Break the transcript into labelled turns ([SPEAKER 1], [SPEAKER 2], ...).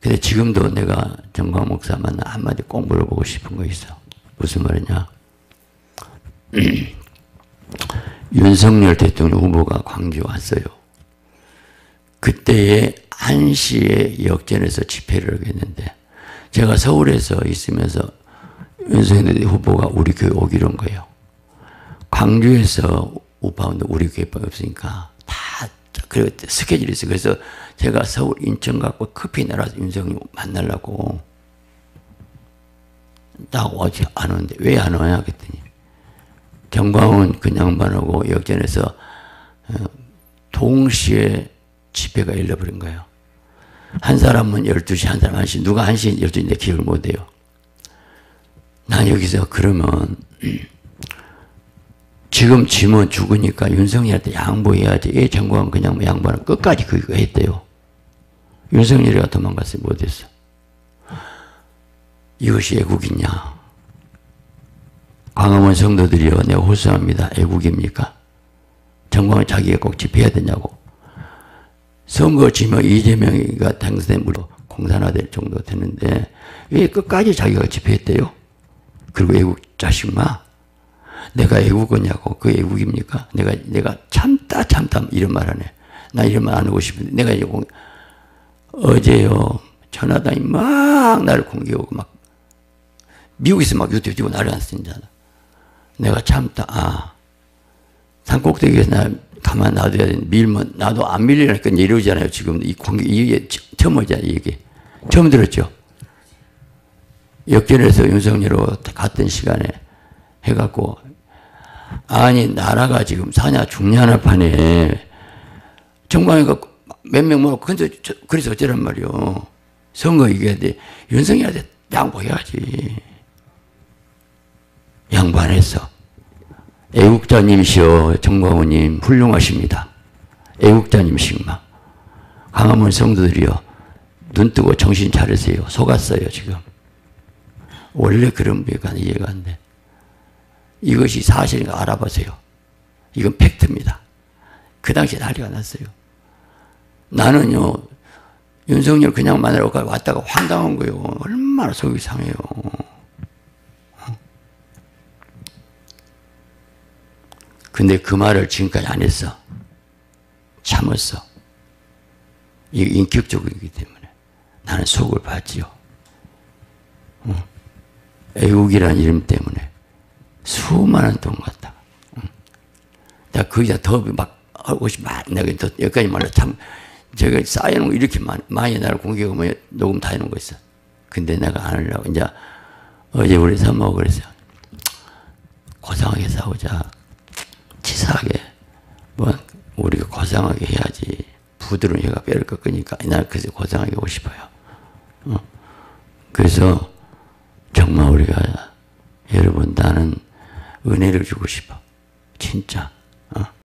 [SPEAKER 1] 근데 지금도 내가 정광 목사만 한마디 꼭 물어보고 싶은 거 있어. 무슨 말이냐. 윤석열 대통령 후보가 광주에 왔어요. 그때에 1시에 역전해서 집회를 하겠는데 제가 서울에서 있으면서 윤석열 후보가 우리 교회 오기로 한 거예요. 광주에서 우파운드 우리 교회밖에 없으니까 다 그리고 스케줄이 있어요. 그래서 제가 서울 인천 갖고 커피 내려서 윤석열 만나려고 딱 오지 안 오는데 왜 안 와요? 그랬더니 정광훈 그 양반하고 역전해서 동시에 집회가 열려버린 거예요. 한 사람은 12시, 한 사람은 1시, 누가 1시, 12시인데 기억을 못해요. 난 여기서 그러면 지금 지면 죽으니까 윤석열한테 양보해야지. 이 정광훈 그냥 양보는 끝까지 그거 했대요. 윤석열이가 도망갔어요. 못했어. 이것이 애국이냐? 광화문 성도들이요, 내가 호소합니다. 애국입니까? 정광훈 자기가 꼭 집회해야 되냐고. 선거 지면 이재명이가 당선된 물로 공산화될 정도 되는데 왜 끝까지 자기가 집회했대요? 그리고 애국 자식마? 내가 애국이냐고. 그 애국입니까? 내가 참다 이런 말 하네. 나 이런 말 안 하고 싶은데 내가 이제 어제요 전화단이 막 나를 공격하고 막 미국에서 막 유튜브 찍고 나를 안 쓰잖아. 내가 참다. 산꼭대기에서 나 가만 놔둬야 되는데 밀면 나도 안 밀리니까 이러잖아요. 지금 이 공격 이게 처음 오잖아요. 이게 처음 들었죠. 역전해서 윤석열로 같은 시간에 해갖고 아니 나라가 지금 사냐 죽냐나 판에 정광이가 몇 명 모았고 그래서 어쩌란 말이요. 선거 이겨야 돼. 윤석열한테 양보해야지. 양보 안 했어. 애국자님이시여 정광훈님 훌륭하십니다. 애국자님이시구나. 광화문 성도들이여 눈 뜨고 정신 차리세요. 속았어요 지금. 원래 그런 분이가 이해가 안 돼. 이것이 사실인가 알아보세요. 이건 팩트입니다. 그 당시에 난리가 났어요. 나는요 윤석열 그냥 만나러 왔다가 황당한 거예요. 얼마나 속이 상해요. 근데 그 말을 지금까지 안 했어. 참았어. 이게 인격적이기 때문에. 나는 속을 봤지요. 애국이라는 이름 때문에 수많은 돈 갖다가. 내가 거기다 더 막 하고 싶어. 내가 더 여기까지 말로 참 제가 쌓여놓은 거 이렇게 많이 나를 공격하면 녹음 다 해놓은 거 있어. 근데 내가 안 하려고. 이제 어제 우리 사모하고 그랬어요. 고상하게 싸우자. 치사하게. 뭐 우리가 고상하게 해야지. 부드러운 혀가 뼈를 꺾으니까 날 그래서 고상하게 하고 싶어요. 그래서 정말 우리가 여러분 나는 은혜를 주고 싶어. 진짜.